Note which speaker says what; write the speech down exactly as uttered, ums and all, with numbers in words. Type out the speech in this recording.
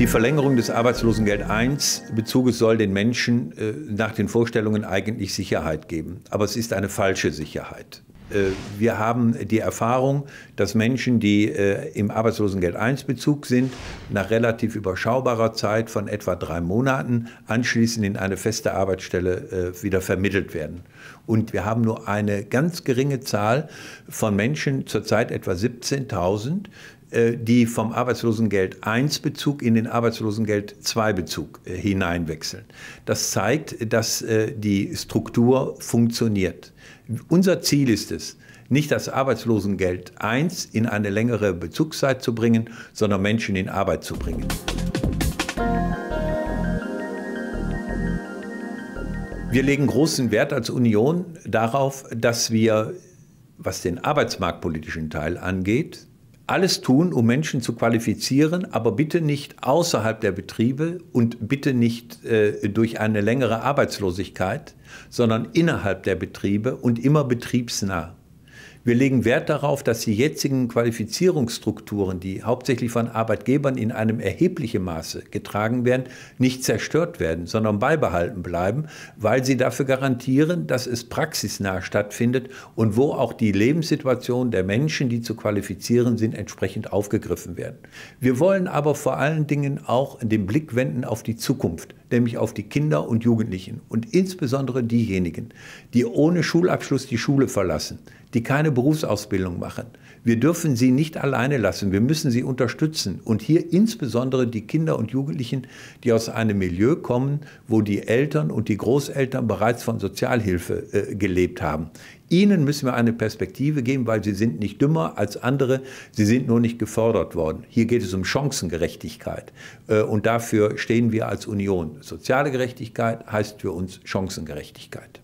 Speaker 1: Die Verlängerung des Arbeitslosengeld eins Bezuges soll den Menschen äh, nach den Vorstellungen eigentlich Sicherheit geben. Aber es ist eine falsche Sicherheit. Äh, wir haben die Erfahrung, dass Menschen, die äh, im Arbeitslosengeld eins Bezug sind, nach relativ überschaubarer Zeit von etwa drei Monaten anschließend in eine feste Arbeitsstelle äh, wieder vermittelt werden. Und wir haben nur eine ganz geringe Zahl von Menschen, zurzeit etwa siebzehntausend, die vom Arbeitslosengeld eins Bezug in den Arbeitslosengeld zwei Bezug hineinwechseln. Das zeigt, dass die Struktur funktioniert. Unser Ziel ist es, nicht das Arbeitslosengeld eins in eine längere Bezugszeit zu bringen, sondern Menschen in Arbeit zu bringen. Wir legen großen Wert als Union darauf, dass wir, was den arbeitsmarktpolitischen Teil angeht, alles tun, um Menschen zu qualifizieren, aber bitte nicht außerhalb der Betriebe und bitte nicht äh, durch eine längere Arbeitslosigkeit, sondern innerhalb der Betriebe und immer betriebsnah. Wir legen Wert darauf, dass die jetzigen Qualifizierungsstrukturen, die hauptsächlich von Arbeitgebern in einem erheblichen Maße getragen werden, nicht zerstört werden, sondern beibehalten bleiben, weil sie dafür garantieren, dass es praxisnah stattfindet und wo auch die Lebenssituation der Menschen, die zu qualifizieren sind, entsprechend aufgegriffen werden. Wir wollen aber vor allen Dingen auch den Blick wenden auf die Zukunft, nämlich auf die Kinder und Jugendlichen und insbesondere diejenigen, die ohne Schulabschluss die Schule verlassen, die keine Berufsausbildung machen. Wir dürfen sie nicht alleine lassen, wir müssen sie unterstützen. Und hier insbesondere die Kinder und Jugendlichen, die aus einem Milieu kommen, wo die Eltern und die Großeltern bereits von Sozialhilfe äh, gelebt haben. Ihnen müssen wir eine Perspektive geben, weil sie sind nicht dümmer als andere, sie sind nur nicht gefördert worden. Hier geht es um Chancengerechtigkeit äh, und dafür stehen wir als Union. Soziale Gerechtigkeit heißt für uns Chancengerechtigkeit.